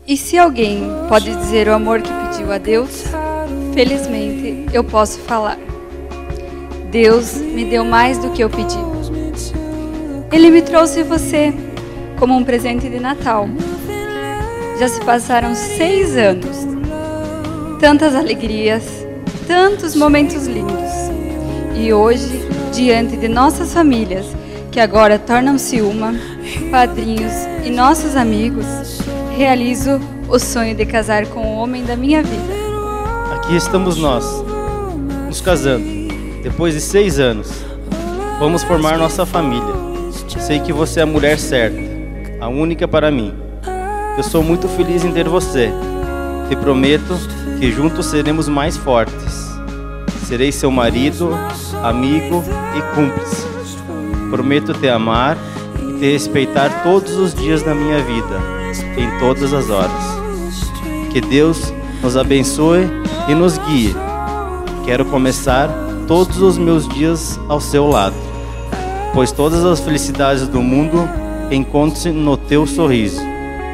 E se alguém pode dizer o amor que pediu a Deus, felizmente eu posso falar. Deus me deu mais do que eu pedi. Ele me trouxe você como um presente de Natal. Já se passaram 6 anos. Tantas alegrias, tantos momentos lindos. E hoje, diante de nossas famílias, que agora tornam-se uma, padrinhos e nossos amigos, realizo o sonho de casar com o homem da minha vida. Aqui estamos nós, nos casando, depois de 6 anos. Vamos formar nossa família. Sei que você é a mulher certa, a única para mim. Eu sou muito feliz em ter você. Te prometo que juntos seremos mais fortes. Serei seu marido, amigo e cúmplice. Prometo te amar e te respeitar todos os dias da minha vida, em todas as horas. Que Deus nos abençoe e nos guie. Quero começar todos os meus dias ao seu lado, pois todas as felicidades do mundo encontram-se no teu sorriso.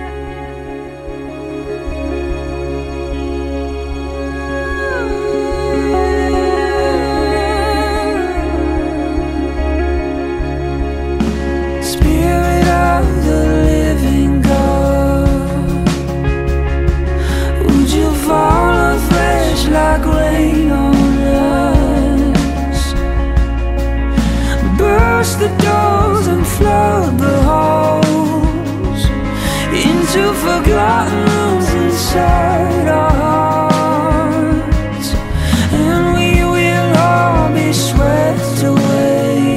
The doors and flood the halls into forgotten rooms inside our hearts, and we will all be swept away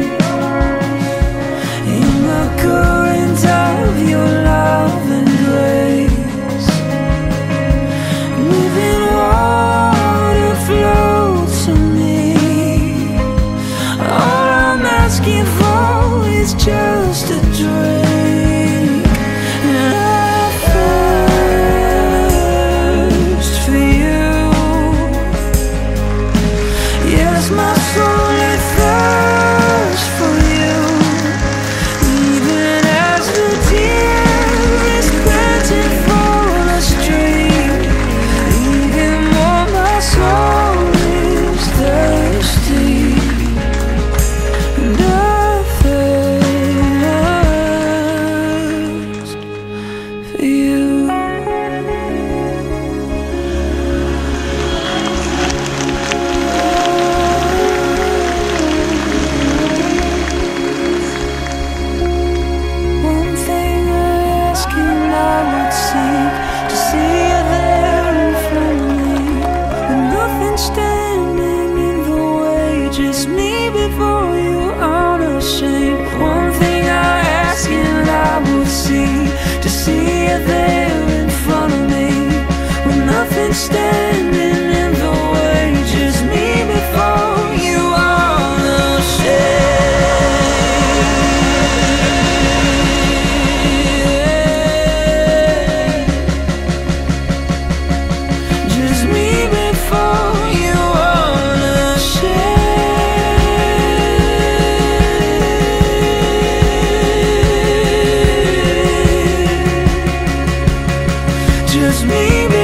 in the current of your love and grace. Living water floats on me. All I'm asking for is just a drink, and I thirst for you. Yes, my soul it thirsts for you. Even as the tear is panting for the stream, even more my soul is thirsty. And I thirst for you. One thing I ask and I would seek, to see you there in front of me, with nothing standing in the way, just me before you unashamed. One thing I ask and I would seek, to see you there in front of me, with nothing standing in the way, just me before you unashamed. Just me before you unashamed. Just me